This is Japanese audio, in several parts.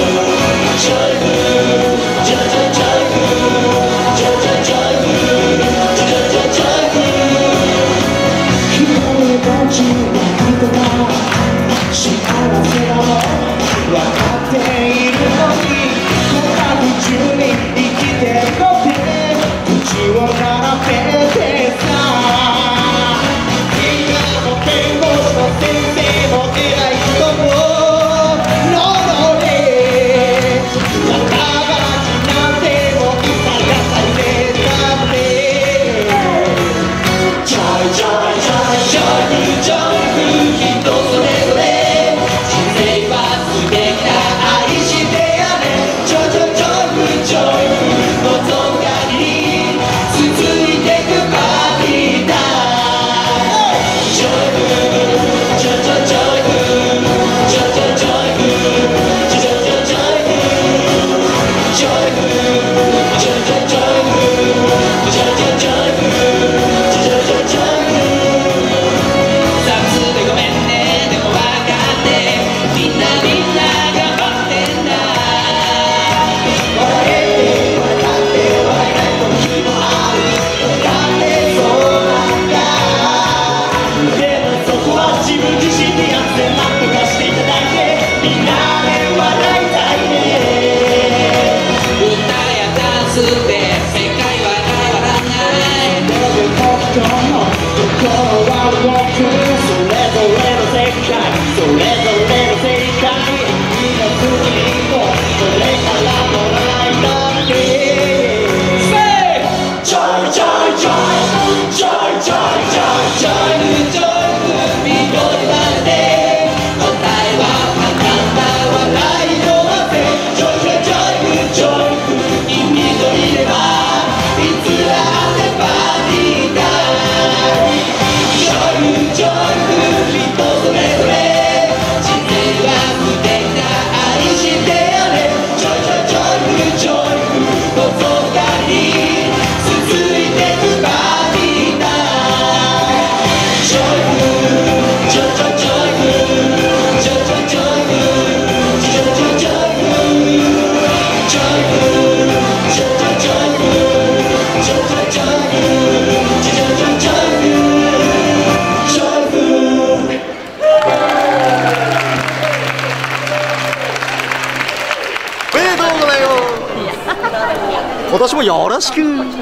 今年もよろしく。よろ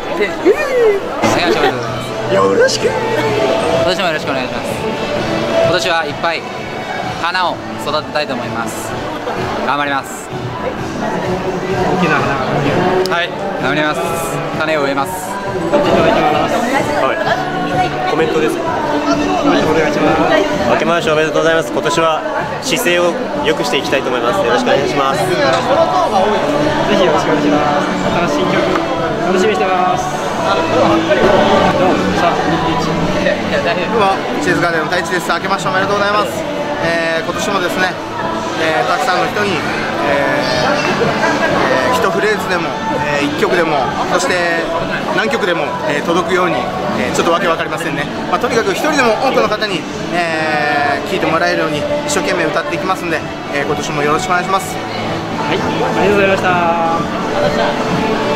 しく。 今年もよろしくお願いします。今年はいっぱい花を育てたいと思います。頑張ります。 大きな花がはい、頑張ります。種を植えます。 はい、コメントです。お願いします。明けましておめでとうございます。今年は姿勢を良くしていきたいと思います。よろしくお願いします。ぜひよろしくお願いします。新しい曲楽しみにしてます。 僕はチーズガーデンの太一です。明けましておめでとうございます。今年もですね、たくさんの人に、一フレーズでも、一曲でも、そして何曲でも、届くように、ちょっとわけわかりませんね。とにかく一人でも多くの方に、聴いてもらえるように一生懸命歌っていきますので、今年もよろしくお願いします。 はい、ありがとうございました。